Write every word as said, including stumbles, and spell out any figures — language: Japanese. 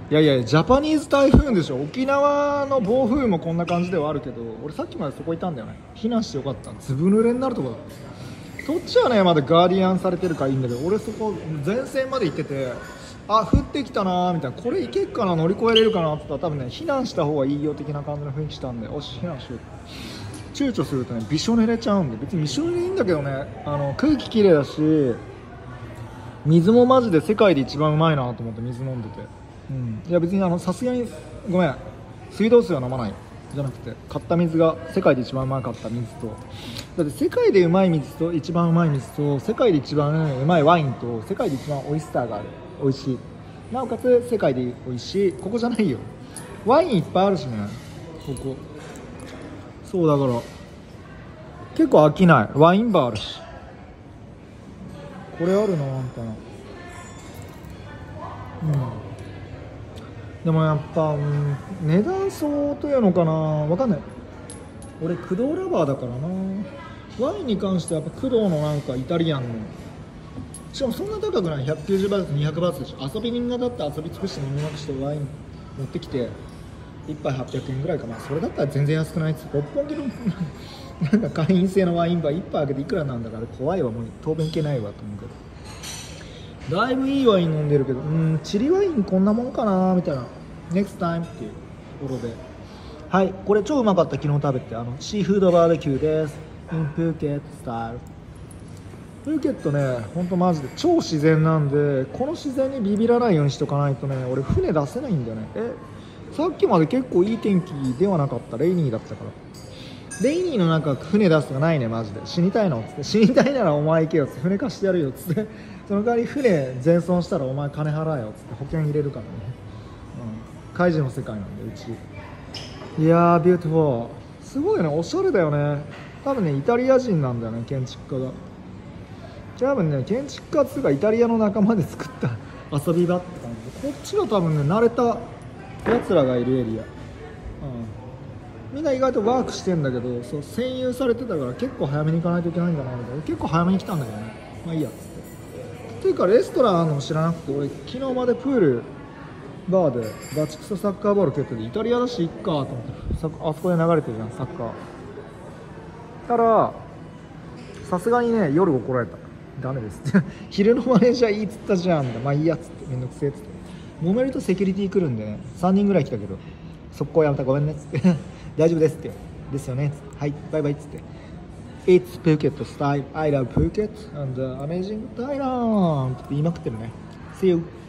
いやいや、ジャパニーズ台風でしょ。沖縄の暴風もこんな感じではあるけど、俺さっきまでそこいたんだよね。避難してよかった。ずぶ濡れになるとこだ。そっちはねまだガーディアンされてるからいいんだけど、俺そこ前線まで行ってて、あ降ってきたなーみたいな、これ行けっかな、乗り越えれるかなって言ったら多分ね避難した方がいいよ的な感じの雰囲気したんで、よし避難しよう。躊躇するとねびしょ濡れちゃうんで、別にびしょ濡れいいんだけどね、あの空気きれいだし水もマジで世界で一番うまいなと思って水飲んでて、うん、いや別にあのさすがにごめん水道水は飲まないじゃなくて、買った水が世界で一番うまかった水と、だって世界でうまい水と一番うまい水と世界で一番うまいワインと世界で一番オイスターがある、美味しい、なおかつ世界で美味しい、ここじゃないよ、ワインいっぱいあるしねここ。そうだから結構飽きない、ワインバーあるし、これあるなみたいな。うんでもやっぱ、うん、値段相というのかな、わかんない。俺工藤ラバーだからな。ワインに関してはやっぱ工藤のなんかイタリアンの、しかもそんな高くない、ひゃくきゅうじゅうバーツにひゃくバーツでしょ。遊び人がだって遊び尽くして飲みまくしてワイン持ってきていっぱいはっぴゃくえんぐらいかな、それだったら全然安くないっつって、六本木のなんか会員制のワインバーいっぱいあげていくらなんだから怖いわ、もう当分いけないわと思うけど、だいぶいいワイン飲んでるけど、うん、チリワインこんなもんかなみたいな。 ネクスト タイム っていうところで、はい、これ超うまかった、昨日食べて、あのシーフードバーベキューです。 in プーケットスタイル。プーケットねほんとマジで超自然なんで、この自然にビビらないようにしとかないとね、俺船出せないんだよね。えさっきまで結構いい天気ではなかった、レイニーだったから。レイニーの中船出すとかないね、マジで死にたいのっつって、死にたいならお前行けよっつって、船貸してやるよっつって、その代わり船全損したらお前金払えよっつって保険入れるからね、うん、カイジの世界なんでうち。いやービューティフォー、すごいね、おしゃれだよね。多分ねイタリア人なんだよね、建築家が。多分ね建築家っつうかイタリアの仲間で作った遊び場って感じで、こっちは多分ね慣れたやつらがいるエリア、うん、みんな意外とワークしてんだけど、そう占有されてたから結構早めに行かないといけないんだなみたいな。結構早めに来たんだけどね、まあいいやっつって。っていうかレストランあるのも知らなくて、俺昨日までプールバーでバチクソサッカーボール蹴ってて、イタリアだしいっかと思って、さあそこで流れてるじゃんサッカー。たらさすがにね夜怒られた、ダメですって昼のマネージャーいいっつったじゃん、まあいいやっつって、めんどくせえっつって、揉めるとセキュリティ来るんでね、さんにんぐらい来たけど速攻やめた、ごめんねっつって大丈夫ですって、ですよねっつって、はいバイバイっつって、 It's Phuket style, I love Phuket and、uh, amazing Thailand って言いまくってるね。 See you